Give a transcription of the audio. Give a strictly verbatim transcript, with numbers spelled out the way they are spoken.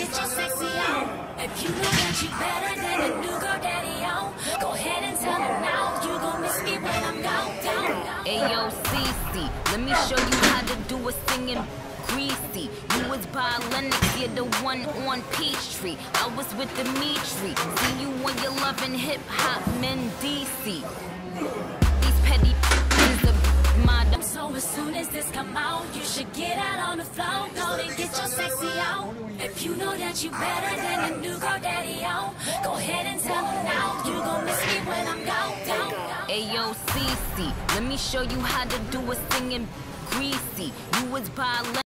get your sexy on. If you know that you better than a new girl daddy on, go ahead and tell him now. You gon' miss me when I'm gone, down. Ayo, Cece, let me show you how to do a singing greasy. You was by Lennox, you're the one on Peachtree. I was with Dimitri. See you when you're loving hip-hop men D C. These petty is a model. So as soon as this come out, you should get out on the floor. Go and get your sexy on. If you know that you better than a new girl daddy on, go ahead and tell him now. You gon' miss me when I'm gone, down. Ayo, Cece, let me show you how to do a singing greasy. You was by Lennox.